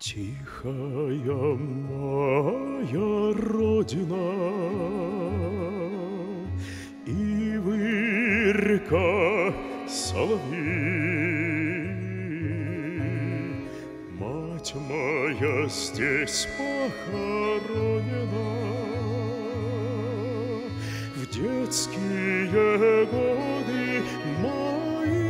Тихая моя родина, ивы, река, соловьи. Мать моя здесь похоронена в детские годы мои.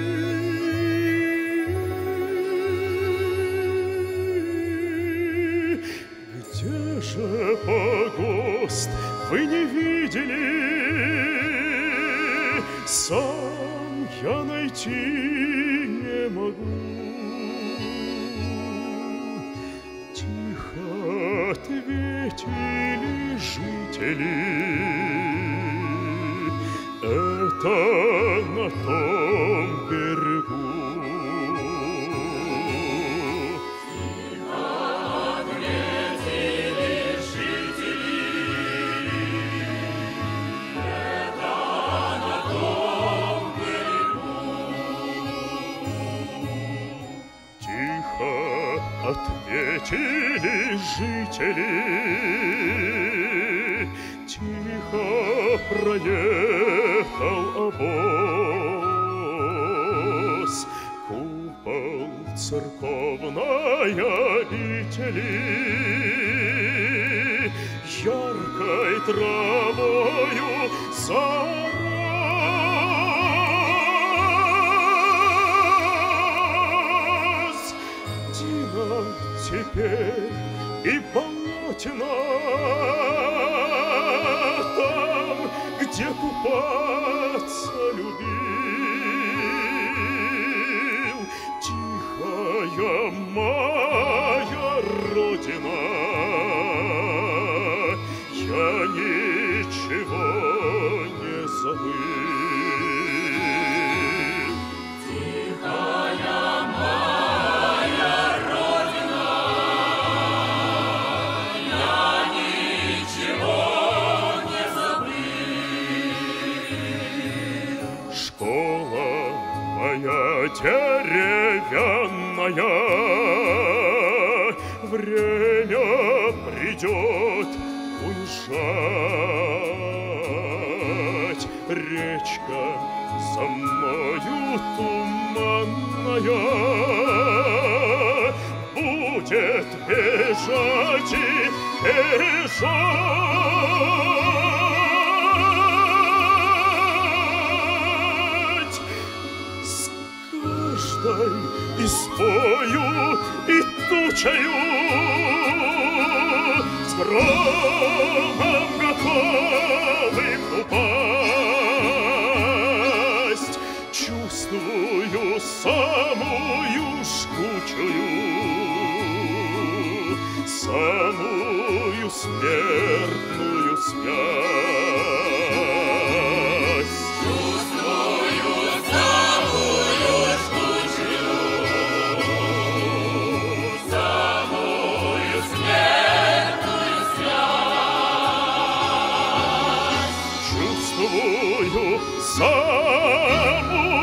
Где же погост вы не видели? Сам я найти не могу. Тихо ответили жители: это на том берегу. Ответили жители, тихо проехал обоз. Купол церковной обители яркой травою зарос. Теперь и полотна там, где купаться любил. Тихая моя родина, я ничего не забыл. Школа моя деревянная, время придет уезжать. Речка за мною туманная будет бежать и бежать. И спою, и тучаю, с громом готовым упасть. Чувствую самую жгучую, самую смертную связь. Чувствую самую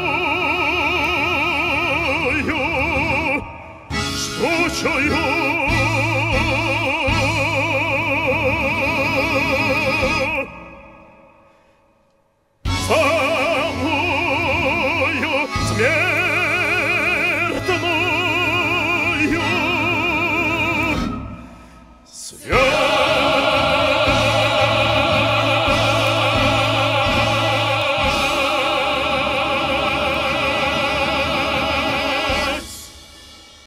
самую жгучую